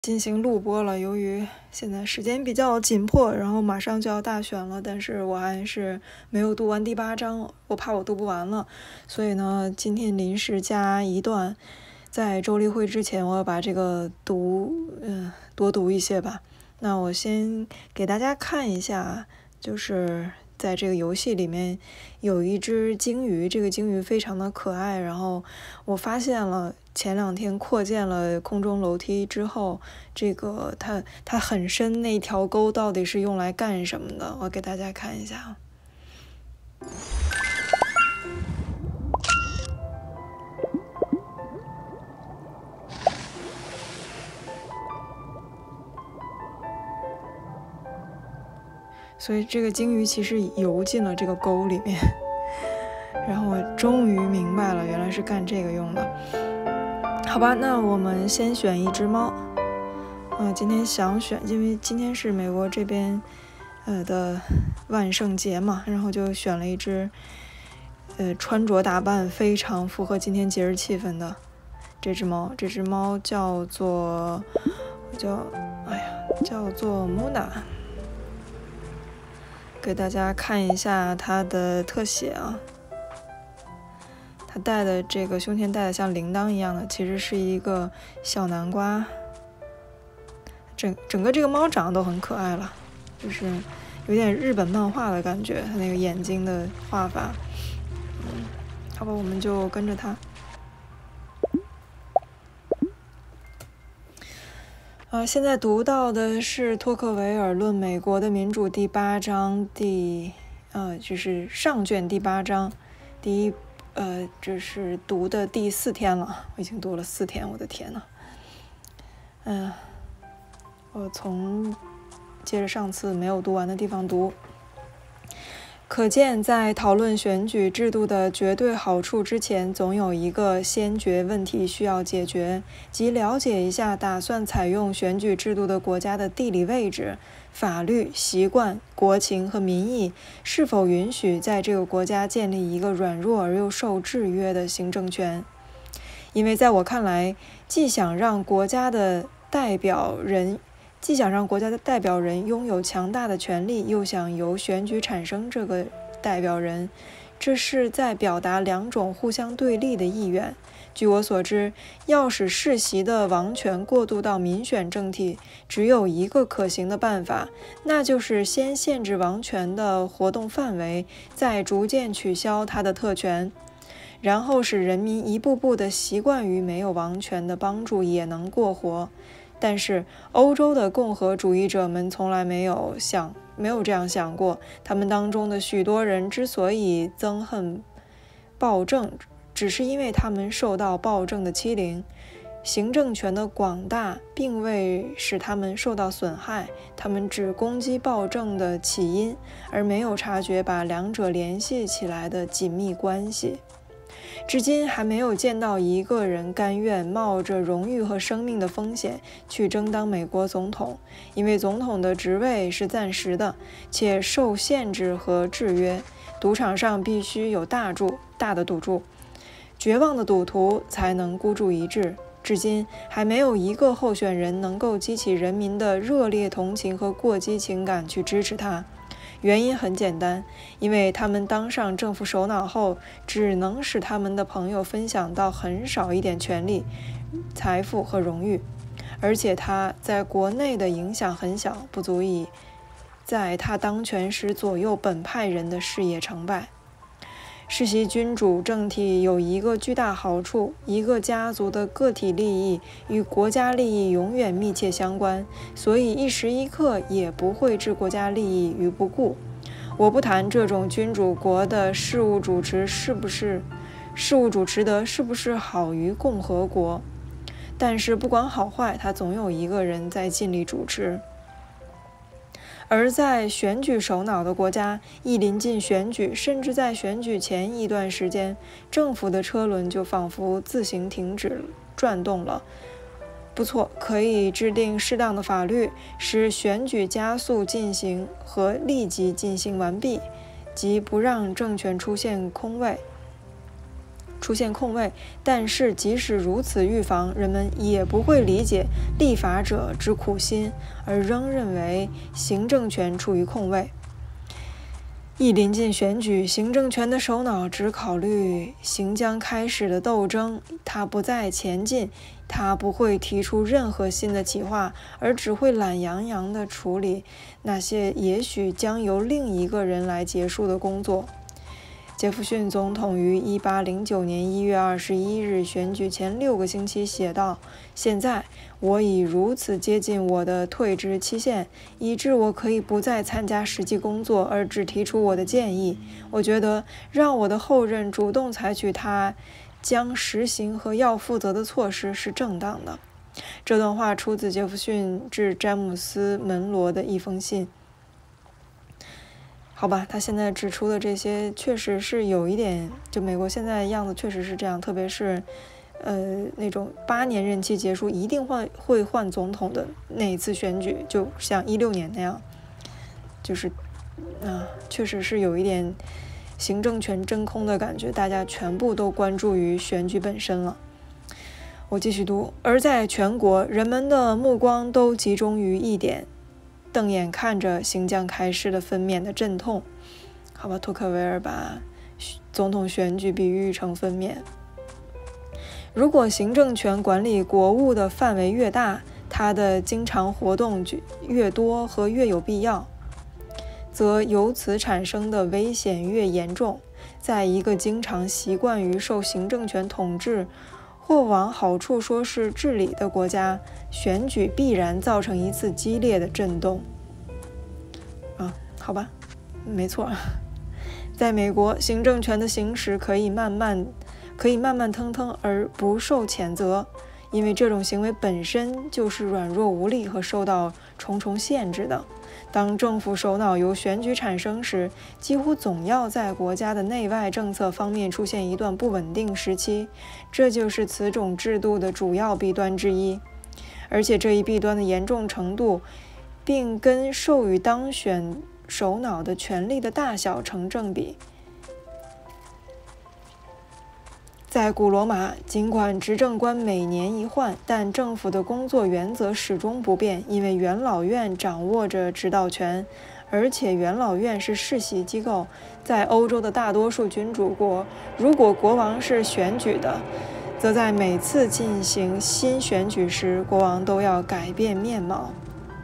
进行录播了。由于现在时间比较紧迫，然后马上就要大选了，但是我还是没有读完第8章，我怕我读不完了，所以呢，今天临时加一段，在周例会之前，我要把这个多读一些吧。那我先给大家看一下，就是在这个游戏里面有一只鲸鱼，这个鲸鱼非常的可爱，然后我发现了前2天扩建了空中楼梯之后，这个它很深那条沟到底是用来干什么的？我给大家看一下啊。所以这个鲸鱼其实游进了这个沟里面，然后我终于明白了，原来是干这个用的。好吧，那我们先选一只猫。今天想选，因为今天是美国这边的万圣节嘛，然后就选了一只穿着打扮非常符合今天节日气氛的这只猫。这只猫叫做Muna。给大家看一下它的特写啊，它戴的这个胸前戴的像铃铛一样的，其实是一个小南瓜。整个这个猫长得都很可爱了，就是有点日本漫画的感觉，它那个眼睛的画法。好吧，我们就跟着它。现在读到的是托克维尔论美国的民主第8章就是上卷第8章这是读的第4天了，我已经读了4天，我的天呐。我从接着上次没有读完的地方读。可见，在讨论选举制度的绝对好处之前，总有一个先决问题需要解决，即了解一下打算采用选举制度的国家的地理位置、法律、习惯、国情和民意是否允许在这个国家建立一个软弱而又受制约的行政权。因为在我看来，既想让国家的代表人拥有强大的权力，又想由选举产生这个代表人，这是在表达2种互相对立的意愿。据我所知，要使世袭的王权过渡到民选政体，只有一个可行的办法，那就是先限制王权的活动范围，再逐渐取消它的特权，然后使人民一步步地习惯于没有王权的帮助也能过活。但是欧洲的共和主义者们从来没有这样想过，他们当中的许多人之所以憎恨暴政，只是因为他们受到暴政的欺凌。行政权的广大并未使他们受到损害，他们只攻击暴政的起因，而没有察觉把2者联系起来的紧密关系。至今还没有见到一个人甘愿冒着荣誉和生命的风险去争当美国总统，因为总统的职位是暂时的，且受限制和制约。赌场上必须有大的赌注，绝望的赌徒才能孤注一掷。至今还没有一个候选人能够激起人民的热烈同情和过激情感去支持他。原因很简单，因为他们当上政府首脑后，只能使他们的朋友分享到很少一点权力、财富和荣誉，而且他在国内的影响很小，不足以在他当权时左右本派人的事业成败。世袭君主政体有一个巨大好处，一个家族的个体利益与国家利益永远密切相关，所以一时一刻也不会置国家利益于不顾。我不谈这种君主国的事务主持得是不是好于共和国，但是不管好坏，他总有一个人在尽力主持。而在选举首脑的国家，一临近选举，甚至在选举前一段时间，政府的车轮就仿佛自行停止转动了。不错，可以制定适当的法律，使选举加速进行和立即进行完毕，即不让政权出现空位。 出现空位，但是即使如此预防，人们也不会理解立法者之苦心，而仍认为行政权处于空位。一临近选举，行政权的首脑只考虑行将开始的斗争，他不再前进，他不会提出任何新的企划，而只会懒洋洋地处理那些也许将由另一个人来结束的工作。杰弗逊总统于1809年1月21日选举前6个星期写道：“现在我已如此接近我的退职期限，以致我可以不再参加实际工作，而只提出我的建议。我觉得让我的后任主动采取他将实行和要负责的措施是正当的。”这段话出自杰弗逊致詹姆斯·门罗的一封信。好吧，他现在指出的这些确实是有一点，就美国现在的样子确实是这样，特别是那种8年任期结束一定会换总统的那一次选举，就像16年那样，就是确实是有一点行政权真空的感觉，大家全部都关注于选举本身了。我继续读，而在全国，人们的目光都集中于一点，瞪眼看着行将开始的分娩的阵痛。好吧，托克维尔把总统选举比喻成分娩。如果行政权管理国务的范围越大，它的经常活动越多和越有必要，则由此产生的危险越严重。在一个经常习惯于受行政权统治，或往好处说是治理的国家，选举必然造成一次激烈的震动。好吧，没错。在美国，行政权的行使可以慢慢腾腾而不受谴责，因为这种行为本身就是软弱无力和受到重重限制的。当政府首脑由选举产生时，几乎总要在国家的内外政策方面出现一段不稳定时期，这就是此种制度的主要弊端之一。而且这一弊端的严重程度，并跟授予当选首脑的权力的大小成正比。在古罗马，尽管执政官每年一换，但政府的工作原则始终不变，因为元老院掌握着指导权，而且元老院是世袭机构。在欧洲的大多数君主国，如果国王是选举的，则在每次进行新选举时，国王都要改变面貌。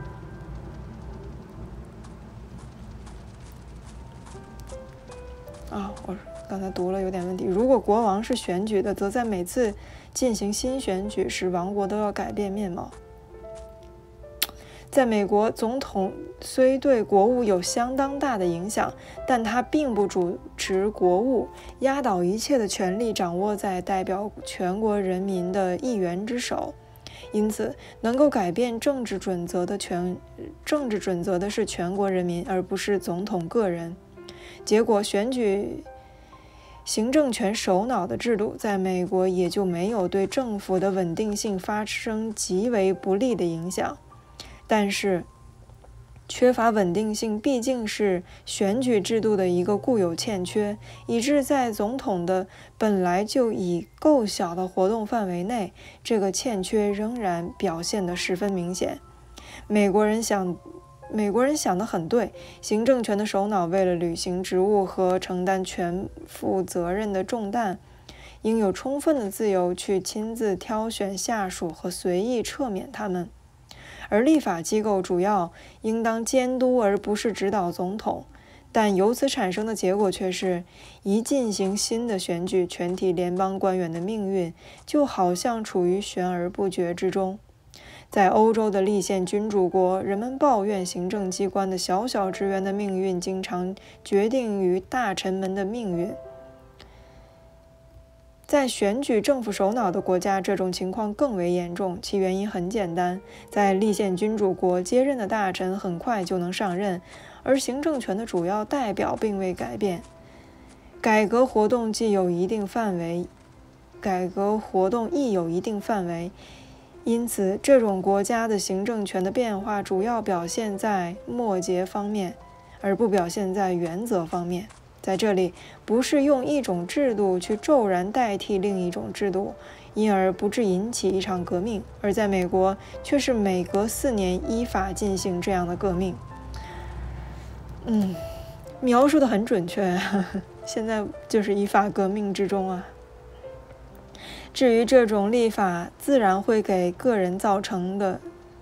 我刚才读了有点问题。如果国王是选举的，则在每次进行新选举时，王国都要改变面貌。在美国，总统虽对国务有相当大的影响，但他并不主持国务，压倒一切的权力掌握在代表全国人民的议员之手。因此，能够改变政治准则的是全国人民，而不是总统个人。结果，选举行政权首脑的制度在美国也就没有对政府的稳定性发生极为不利的影响。但是，缺乏稳定性毕竟是选举制度的一个固有欠缺，以致在总统的本来就已够小的活动范围内，这个欠缺仍然表现得十分明显。美国人想得很对，行政权的首脑为了履行职务和承担全负责任的重担，应有充分的自由去亲自挑选下属和随意撤免他们。而立法机构主要应当监督而不是指导总统，但由此产生的结果却是，一进行新的选举，全体联邦官员的命运就好像处于悬而不决之中。在欧洲的立宪君主国，人们抱怨行政机关的小小职员的命运经常决定于大臣们的命运。在选举政府首脑的国家，这种情况更为严重，其原因很简单，在立宪君主国，接任的大臣很快就能上任，而行政权的主要代表并未改变。改革活动亦有一定范围，因此这种国家的行政权的变化主要表现在末节方面，而不表现在原则方面。 在这里，不是用一种制度去骤然代替另一种制度，因而不致引起一场革命，而在美国却是每隔4年依法进行这样的革命。描述的很准确，现在就是依法革命之中啊。至于这种立法自然会给个人造成的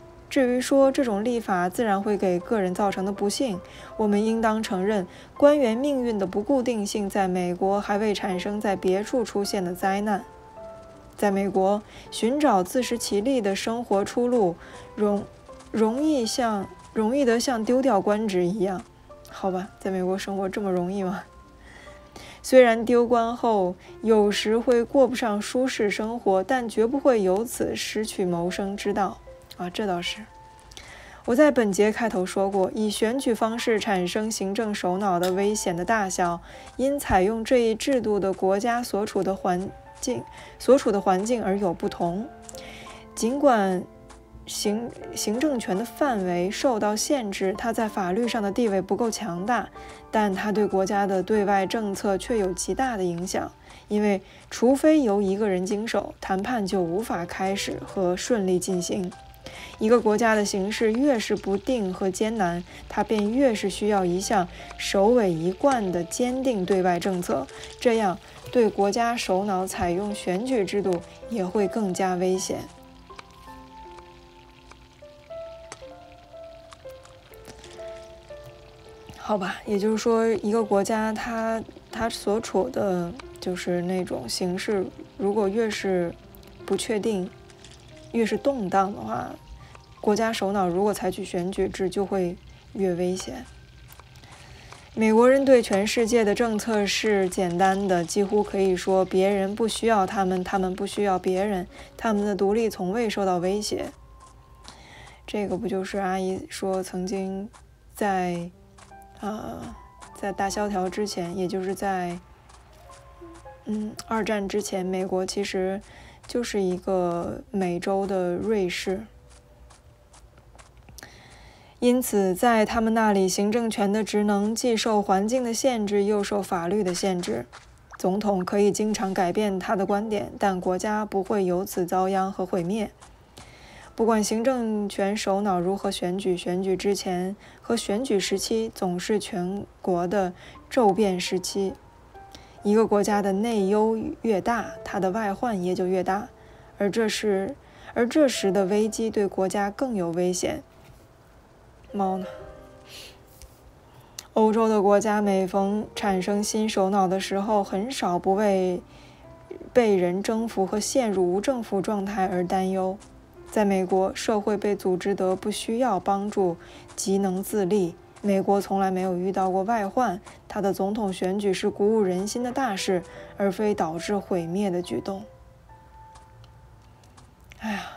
不幸，我们应当承认，官员命运的不固定性在美国还未产生在别处出现的灾难。在美国，寻找自食其力的生活出路，容易得像丢掉官职一样。好吧，在美国生活这么容易吗？虽然丢官后有时会过不上舒适生活，但绝不会由此失去谋生之道啊，这倒是。我在本节开头说过，以选举方式产生行政首脑的危险的大小，因采用这一制度的国家所处的环境而有不同。尽管行政权的范围受到限制，它在法律上的地位不够强大，但它对国家的对外政策却有极大的影响。因为除非由一个人经手，谈判就无法开始和顺利进行。一个国家的形势越是不定和艰难，它便越是需要一项首尾一贯的坚定对外政策，这样对国家首脑采用选举制度也会更加危险。好吧，也就是说，一个国家它所处的就是那种形势，如果越是不确定，越是动荡的话，国家首脑如果采取选举制就会越危险。美国人对全世界的政策是简单的，几乎可以说别人不需要他们，他们不需要别人，他们的独立从未受到威胁。这个不就是阿姨说曾经在大萧条之前，也就是在2战之前，美国其实就是一个美洲的瑞士。因此在他们那里，行政权的职能既受环境的限制，又受法律的限制。总统可以经常改变他的观点，但国家不会由此遭殃和毁灭。不管行政权首脑如何选举，选举之前和选举时期总是全国的骤变时期。一个国家的内忧越大，它的外患也就越大，而这时的危机对国家更有危险。猫呢？欧洲的国家每逢产生新首脑的时候，很少不为被人征服和陷入无政府状态而担忧。在美国，社会被组织得不需要帮助，即能自立。美国从来没有遇到过外患，他的总统选举是鼓舞人心的大事，而非导致毁灭的举动。哎呀，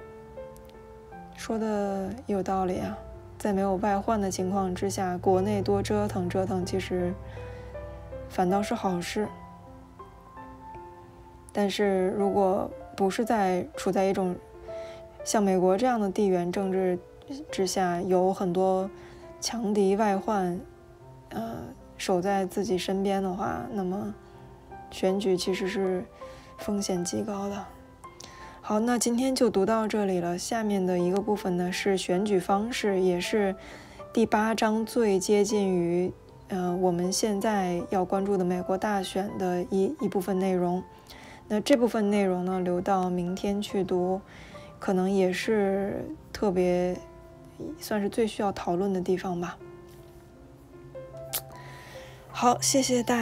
说的有道理啊。在没有外患的情况之下，国内多折腾折腾，其实反倒是好事。但是如果不是处在一种像美国这样的地缘政治之下，有很多强敌外患守在自己身边的话，那么选举其实是风险极高的。好，那今天就读到这里了。下面的一个部分呢是选举方式，也是第8章最接近于我们现在要关注的美国大选的一部分内容。那这部分内容呢留到明天去读，可能也是特别算是最需要讨论的地方吧。好，谢谢大家。